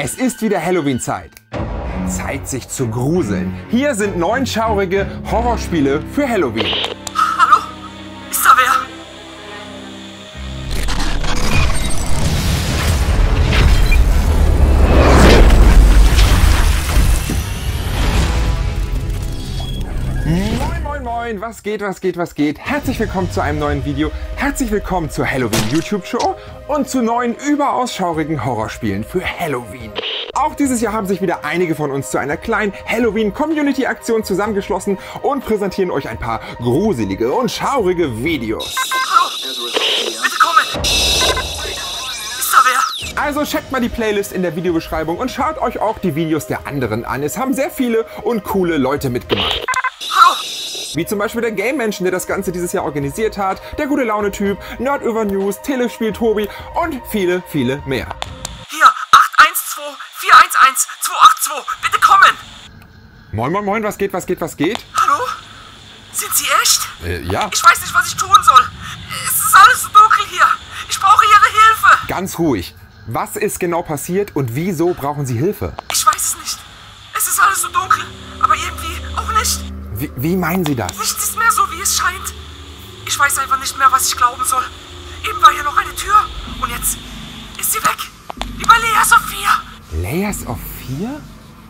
Es ist wieder Halloween-Zeit. Zeit, sich zu gruseln. Hier sind 9 schaurige Horrorspiele für Halloween. Hallo? Ist da wer? Moin, moin, moin, was geht, was geht, was geht? Herzlich willkommen zu einem neuen Video. Herzlich willkommen zur Halloween YouTube-Show und zu 9 überaus schaurigen Horrorspielen für Halloween. Auch dieses Jahr haben sich wieder einige von uns zu einer kleinen Halloween-Community-Aktion zusammengeschlossen und präsentieren euch ein paar gruselige und schaurige Videos. Hallo? Bitte kommen! Ist da wer? Also checkt mal die Playlist in der Videobeschreibung und schaut euch auch die Videos der anderen an. Es haben sehr viele und coole Leute mitgemacht. Hallo? Wie zum Beispiel der Game Menschen, der das Ganze dieses Jahr organisiert hat, der gute Laune-Typ, Nerd über News, Telespiel Tobi und viele, viele mehr. Hier, 812 411 282. Bitte kommen! Moin, moin, moin, was geht, was geht, was geht? Hallo? Sind Sie echt? Ja. Ich weiß nicht, was ich tun soll. Es ist alles so dunkel hier. Ich brauche Ihre Hilfe. Ganz ruhig. Was ist genau passiert und wieso brauchen Sie Hilfe? Ich weiß es nicht. Es ist alles so dunkel, aber irgendwie auch nicht. Wie meinen Sie das? Nichts ist mehr so, wie es scheint. Ich weiß einfach nicht mehr, was ich glauben soll. Eben war hier noch eine Tür und jetzt ist sie weg. Wie bei Layers of Fear. Layers of Fear?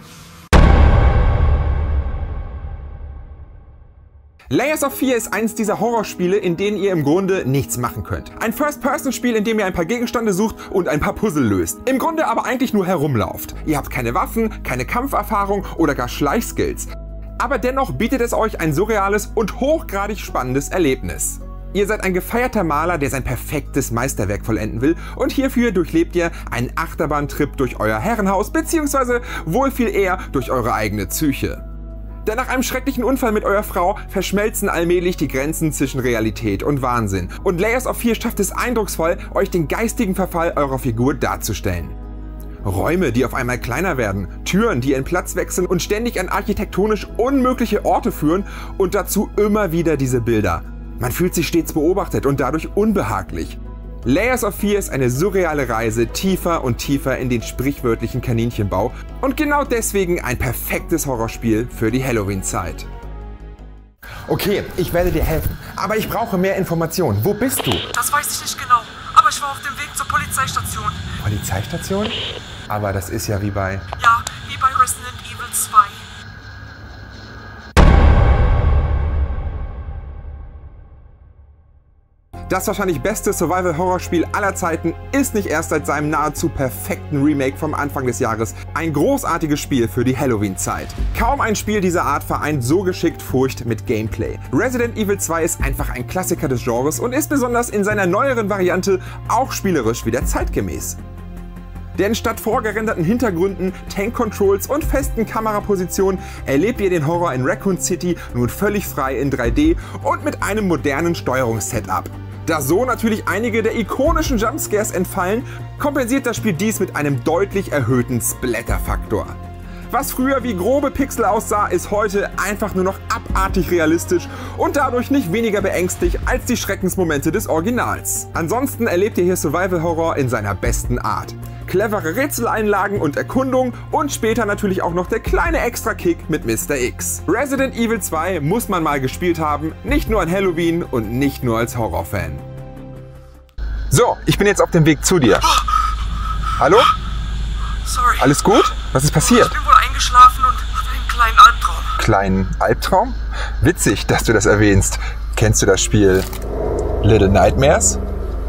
Layers of Fear ist eins dieser Horrorspiele, in denen ihr im Grunde nichts machen könnt. Ein First-Person-Spiel, in dem ihr ein paar Gegenstände sucht und ein paar Puzzle löst. Im Grunde aber eigentlich nur herumlauft. Ihr habt keine Waffen, keine Kampferfahrung oder gar Schleichskills. Aber dennoch bietet es euch ein surreales und hochgradig spannendes Erlebnis. Ihr seid ein gefeierter Maler, der sein perfektes Meisterwerk vollenden will und hierfür durchlebt ihr einen Achterbahntrip durch euer Herrenhaus bzw. wohl viel eher durch eure eigene Psyche. Denn nach einem schrecklichen Unfall mit eurer Frau verschmelzen allmählich die Grenzen zwischen Realität und Wahnsinn. Und Layers of Fear schafft es eindrucksvoll, euch den geistigen Verfall eurer Figur darzustellen. Räume, die auf einmal kleiner werden, Türen, die ihren Platz wechseln und ständig an architektonisch unmögliche Orte führen und dazu immer wieder diese Bilder. Man fühlt sich stets beobachtet und dadurch unbehaglich. Layers of Fear ist eine surreale Reise tiefer und tiefer in den sprichwörtlichen Kaninchenbau und genau deswegen ein perfektes Horrorspiel für die Halloween-Zeit. Okay, ich werde dir helfen, aber ich brauche mehr Informationen. Wo bist du? Das weiß ich nicht genau, aber ich war auf dem Weg zur Polizeistation. Polizeistation? Aber das ist ja wie bei... Ja, wie bei Resident Evil 2. Das wahrscheinlich beste Survival-Horror-Spiel aller Zeiten ist nicht erst seit seinem nahezu perfekten Remake vom Anfang des Jahres ein großartiges Spiel für die Halloween-Zeit. Kaum ein Spiel dieser Art vereint so geschickt Furcht mit Gameplay. Resident Evil 2 ist einfach ein Klassiker des Genres und ist besonders in seiner neueren Variante auch spielerisch wieder zeitgemäß. Denn statt vorgerenderten Hintergründen, Tank-Controls und festen Kamerapositionen erlebt ihr den Horror in Raccoon City nun völlig frei in 3D und mit einem modernen Steuerungssetup. Da so natürlich einige der ikonischen Jumpscares entfallen, kompensiert das Spiel dies mit einem deutlich erhöhten Splatter-Faktor. Was früher wie grobe Pixel aussah, ist heute einfach nur noch abartig realistisch und dadurch nicht weniger beängstigend als die Schreckensmomente des Originals. Ansonsten erlebt ihr hier Survival-Horror in seiner besten Art. Clevere Rätseleinlagen und Erkundung und später natürlich auch noch der kleine Extra-Kick mit Mr. X. Resident Evil 2 muss man mal gespielt haben, nicht nur an Halloween und nicht nur als Horrorfan. So, ich bin jetzt auf dem Weg zu dir. Hallo? Sorry. Alles gut? Was ist passiert? Ich bin wohl eingeschlafen und hatte einen kleinen Albtraum. Kleinen Albtraum? Witzig, dass du das erwähnst. Kennst du das Spiel Little Nightmares?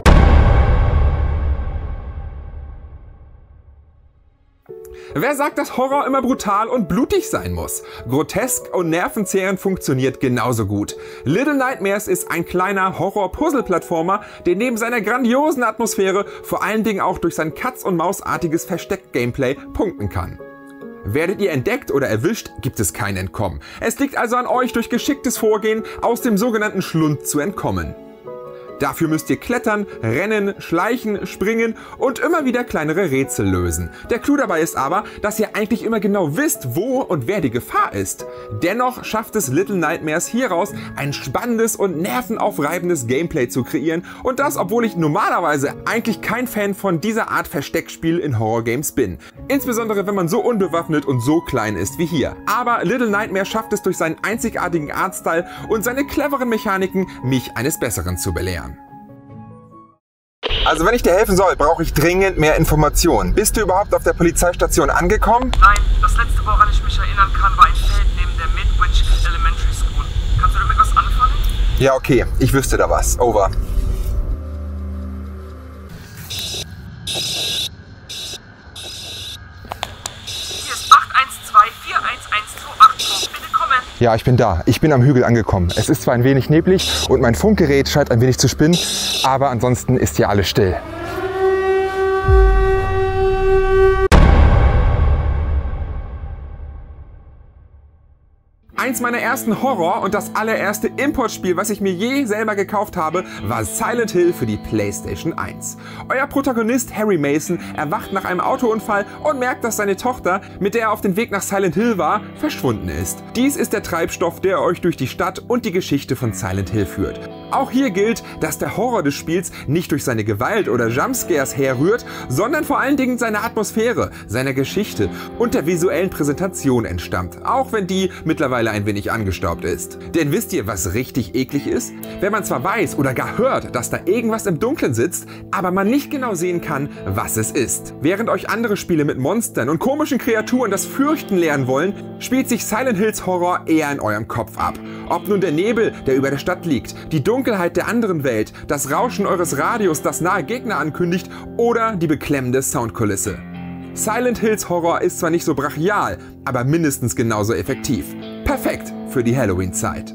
Wer sagt, dass Horror immer brutal und blutig sein muss? Grotesk und nervenzehrend funktioniert genauso gut. Little Nightmares ist ein kleiner Horror-Puzzle-Plattformer, der neben seiner grandiosen Atmosphäre vor allen Dingen auch durch sein Katz-und-Maus-artiges Versteck-Gameplay punkten kann. Werdet ihr entdeckt oder erwischt, gibt es kein Entkommen. Es liegt also an euch, durch geschicktes Vorgehen aus dem sogenannten Schlund zu entkommen. Dafür müsst ihr klettern, rennen, schleichen, springen und immer wieder kleinere Rätsel lösen. Der Clou dabei ist aber, dass ihr eigentlich immer genau wisst, wo und wer die Gefahr ist. Dennoch schafft es Little Nightmares hieraus, ein spannendes und nervenaufreibendes Gameplay zu kreieren, und das, obwohl ich normalerweise eigentlich kein Fan von dieser Art Versteckspiel in Horrorgames bin. Insbesondere wenn man so unbewaffnet und so klein ist wie hier. Aber Little Nightmares schafft es durch seinen einzigartigen Artstyle und seine cleveren Mechaniken, mich eines Besseren zu belehren. Also wenn ich dir helfen soll, brauche ich dringend mehr Informationen. Bist du überhaupt auf der Polizeistation angekommen? Nein, das letzte, woran ich mich erinnern kann, war ein Feld neben der Midwich Elementary School. Kannst du damit was anfangen? Ja, okay. Ich wüsste da was. Over. Hier ist 812-41128. Bitte kommen. Ja, ich bin da. Ich bin am Hügel angekommen. Es ist zwar ein wenig neblig und mein Funkgerät scheint ein wenig zu spinnen, aber ansonsten ist hier alles still. Eins meiner ersten Horror- und das allererste Importspiel, was ich mir je selber gekauft habe, war Silent Hill für die PlayStation 1. Euer Protagonist Harry Mason erwacht nach einem Autounfall und merkt, dass seine Tochter, mit der er auf dem Weg nach Silent Hill war, verschwunden ist. Dies ist der Treibstoff, der euch durch die Stadt und die Geschichte von Silent Hill führt. Auch hier gilt, dass der Horror des Spiels nicht durch seine Gewalt oder Jumpscares herrührt, sondern vor allen Dingen seiner Atmosphäre, seiner Geschichte und der visuellen Präsentation entstammt, auch wenn die mittlerweile ein wenig angestaubt ist. Denn wisst ihr, was richtig eklig ist? Wenn man zwar weiß oder gar hört, dass da irgendwas im Dunkeln sitzt, aber man nicht genau sehen kann, was es ist. Während euch andere Spiele mit Monstern und komischen Kreaturen das Fürchten lernen wollen, spielt sich Silent Hills Horror eher in eurem Kopf ab. Ob nun der Nebel, der über der Stadt liegt, die Dunkelheit der anderen Welt, das Rauschen eures Radios, das nahe Gegner ankündigt, oder die beklemmende Soundkulisse. Silent Hills Horror ist zwar nicht so brachial, aber mindestens genauso effektiv. Perfekt für die Halloween-Zeit.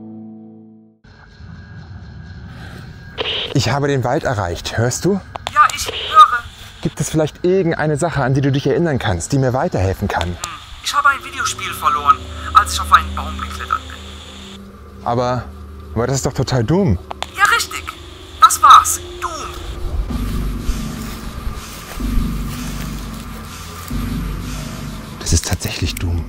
Ich habe den Wald erreicht. Hörst du? Ja, ich höre. Gibt es vielleicht irgendeine Sache, an die du dich erinnern kannst, die mir weiterhelfen kann? Ich habe ein Videospiel verloren, als ich auf einen Baum geklettert bin. Aber das ist doch total dumm. Ja, richtig. Das war's. Doom. Das ist tatsächlich Doom.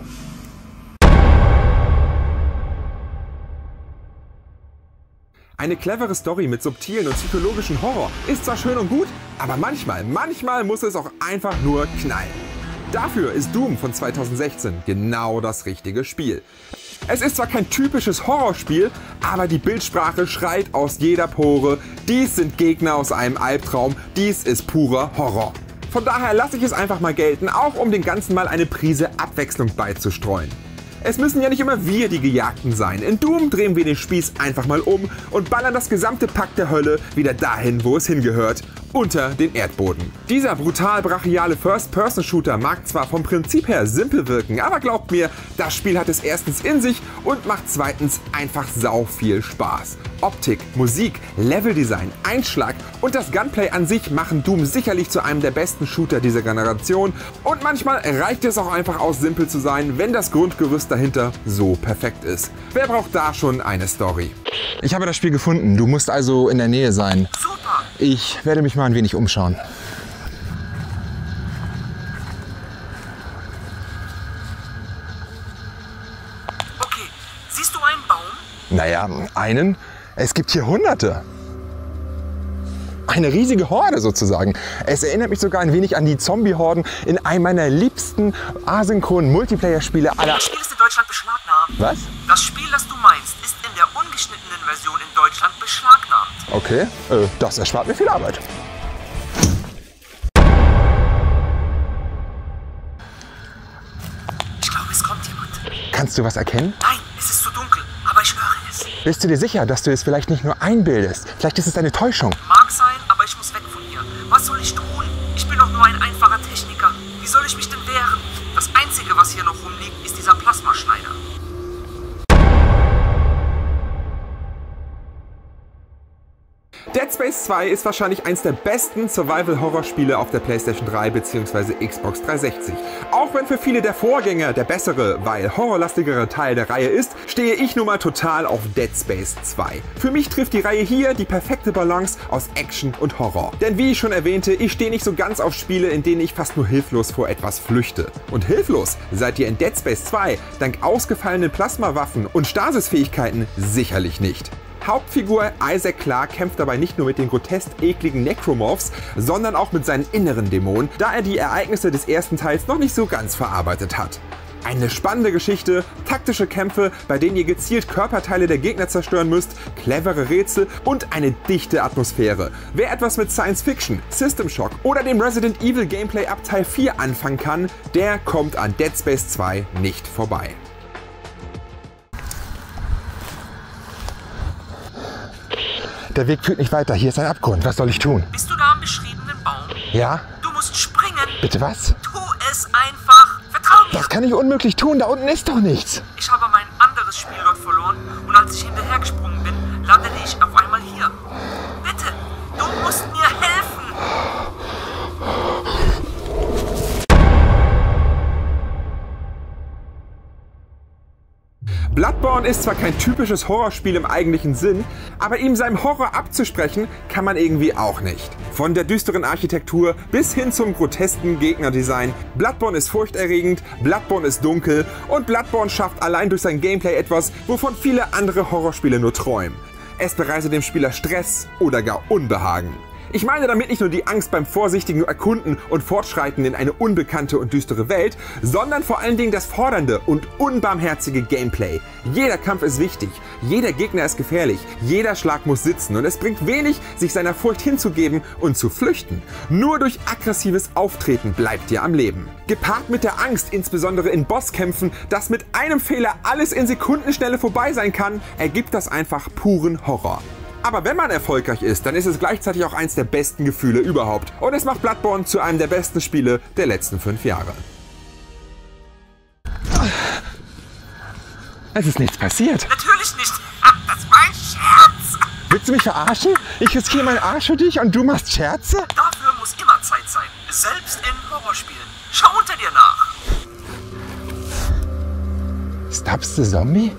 Eine clevere Story mit subtilen und psychologischen Horror ist zwar schön und gut, aber manchmal muss es auch einfach nur knallen. Dafür ist Doom von 2016 genau das richtige Spiel. Es ist zwar kein typisches Horrorspiel, aber die Bildsprache schreit aus jeder Pore: dies sind Gegner aus einem Albtraum, dies ist purer Horror. Von daher lasse ich es einfach mal gelten, auch um dem Ganzen mal eine Prise Abwechslung beizustreuen. Es müssen ja nicht immer wir die Gejagten sein. In Doom drehen wir den Spieß einfach mal um und ballern das gesamte Pack der Hölle wieder dahin, wo es hingehört: unter den Erdboden. Dieser brutal brachiale First-Person-Shooter mag zwar vom Prinzip her simpel wirken, aber glaubt mir, das Spiel hat es erstens in sich und macht zweitens einfach sau viel Spaß. Optik, Musik, Leveldesign, Einschlag und das Gunplay an sich machen Doom sicherlich zu einem der besten Shooter dieser Generation, und manchmal reicht es auch einfach aus, simpel zu sein, wenn das Grundgerüst dahinter so perfekt ist. Wer braucht da schon eine Story? Ich habe das Spiel gefunden, du musst also in der Nähe sein. Super. Ich werde mich mal ein wenig umschauen. Okay, siehst du einen Baum? Naja, einen? Es gibt hier Hunderte. Eine riesige Horde sozusagen. Es erinnert mich sogar ein wenig an die Zombie-Horden in einem meiner liebsten asynchronen Multiplayer-Spiele aller... Das Spiel ist in Deutschland beschlagnahmt. Was? Das Spiel, das du meinst, ist in der ungeschnittenen Version in Deutschland beschlagnahmt. Okay, das erspart mir viel Arbeit. Ich glaube, es kommt jemand. Kannst du was erkennen? Nein, es ist zu dunkel, aber ich höre es. Bist du dir sicher, dass du es vielleicht nicht nur einbildest? Vielleicht ist es eine Täuschung. Mag sein, aber ich muss weg von hier. Was soll ich tun? Ich bin doch nur ein einfacher Techniker. Wie soll ich mich denn wehren? Das Einzige, was hier noch rumliegt, ist dieser Plasmaschneider. Dead Space Space 2 ist wahrscheinlich eins der besten Survival-Horror-Spiele auf der PlayStation 3 bzw. Xbox 360. Auch wenn für viele der Vorgänger der bessere, weil horrorlastigere Teil der Reihe ist, stehe ich nun mal total auf Dead Space 2. Für mich trifft die Reihe hier die perfekte Balance aus Action und Horror. Denn wie ich schon erwähnte, ich stehe nicht so ganz auf Spiele, in denen ich fast nur hilflos vor etwas flüchte. Und hilflos seid ihr in Dead Space 2 dank ausgefallenen Plasmawaffen und Stasisfähigkeiten sicherlich nicht. Hauptfigur Isaac Clarke kämpft dabei nicht nur mit den grotesk ekligen Necromorphs, sondern auch mit seinen inneren Dämonen, da er die Ereignisse des ersten Teils noch nicht so ganz verarbeitet hat. Eine spannende Geschichte, taktische Kämpfe, bei denen ihr gezielt Körperteile der Gegner zerstören müsst, clevere Rätsel und eine dichte Atmosphäre. Wer etwas mit Science Fiction, System Shock oder dem Resident Evil Gameplay ab Teil 4 anfangen kann, der kommt an Dead Space 2 nicht vorbei. Der Weg führt nicht weiter. Hier ist ein Abgrund. Was soll ich tun? Bist du da am beschriebenen Baum? Ja? Du musst springen. Bitte was? Tu es einfach. Vertrau mir. Das kann ich unmöglich tun. Da unten ist doch nichts. Ich habe mein anderes Spiel dort verloren und als ich hinterhergesprungen bin, landete ich auf einmal hier. Bitte, du musst mir helfen. Bloodborne ist zwar kein typisches Horrorspiel im eigentlichen Sinn, aber ihm seinem Horror abzusprechen kann man irgendwie auch nicht. Von der düsteren Architektur bis hin zum grotesken Gegnerdesign, Bloodborne ist furchterregend, Bloodborne ist dunkel und Bloodborne schafft allein durch sein Gameplay etwas, wovon viele andere Horrorspiele nur träumen. Es bereitet dem Spieler Stress oder gar Unbehagen. Ich meine damit nicht nur die Angst beim vorsichtigen Erkunden und Fortschreiten in eine unbekannte und düstere Welt, sondern vor allen Dingen das fordernde und unbarmherzige Gameplay. Jeder Kampf ist wichtig, jeder Gegner ist gefährlich, jeder Schlag muss sitzen und es bringt wenig, sich seiner Furcht hinzugeben und zu flüchten. Nur durch aggressives Auftreten bleibt ihr am Leben. Gepaart mit der Angst, insbesondere in Bosskämpfen, dass mit einem Fehler alles in Sekundenschnelle vorbei sein kann, ergibt das einfach puren Horror. Aber wenn man erfolgreich ist, dann ist es gleichzeitig auch eins der besten Gefühle überhaupt. Und es macht Bloodborne zu einem der besten Spiele der letzten 5 Jahre. Es ist nichts passiert. Natürlich nicht. Das war ein Scherz. Willst du mich verarschen? Ich riskiere meinen Arsch für dich und du machst Scherze? Dafür muss immer Zeit sein. Selbst in Horrorspielen. Schau unter dir nach. Stubbs the Zombie?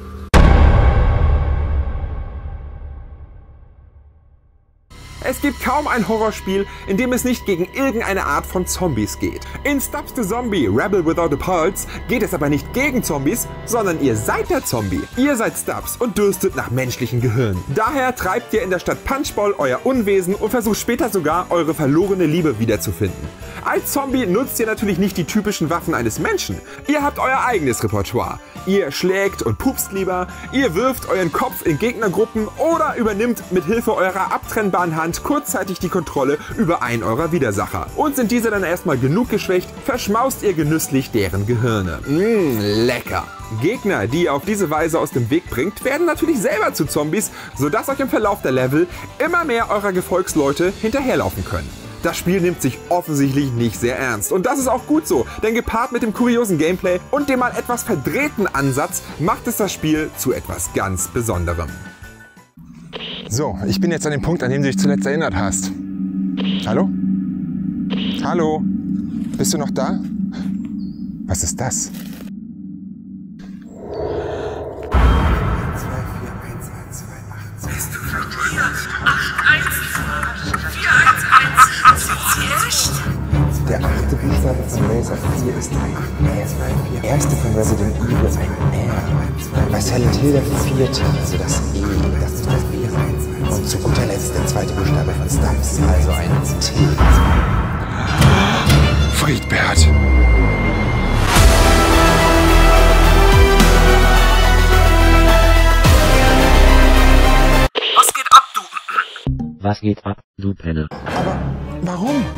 Es gibt kaum ein Horrorspiel, in dem es nicht gegen irgendeine Art von Zombies geht. In Stubbs the Zombie, Rebel Without a Pulse, geht es aber nicht gegen Zombies, sondern ihr seid der Zombie. Ihr seid Stubbs und dürstet nach menschlichen Gehirn. Daher treibt ihr in der Stadt Punchbowl euer Unwesen und versucht später sogar, eure verlorene Liebe wiederzufinden. Als Zombie nutzt ihr natürlich nicht die typischen Waffen eines Menschen. Ihr habt euer eigenes Repertoire. Ihr schlägt und pupst lieber, ihr wirft euren Kopf in Gegnergruppen oder übernimmt mit Hilfe eurer abtrennbaren Hand kurzzeitig die Kontrolle über einen eurer Widersacher. Und sind diese dann erstmal genug geschwächt, verschmaust ihr genüsslich deren Gehirne. Lecker! Gegner, die ihr auf diese Weise aus dem Weg bringt, werden natürlich selber zu Zombies, sodass euch im Verlauf der Level immer mehr eurer Gefolgsleute hinterherlaufen können. Das Spiel nimmt sich offensichtlich nicht sehr ernst. Und das ist auch gut so, denn gepaart mit dem kuriosen Gameplay und dem mal etwas verdrehten Ansatz macht es das Spiel zu etwas ganz Besonderem. So, ich bin jetzt an dem Punkt, an dem du dich zuletzt erinnert hast. Hallo? Hallo? Bist du noch da? Was ist das? Bist du vielleicht hier? 81411. Der 8. Buchstabe von Laser 4 ist ein R. Der erste von Resident Evil ein R. Bei Silent Hill der 4. also das E, das ist das B. Und zu guter Letzt der 2. Buchstabe von Stubbs, also ein T. Friedbert. Was geht ab, du? Was geht ab, du Penne? Aber warum?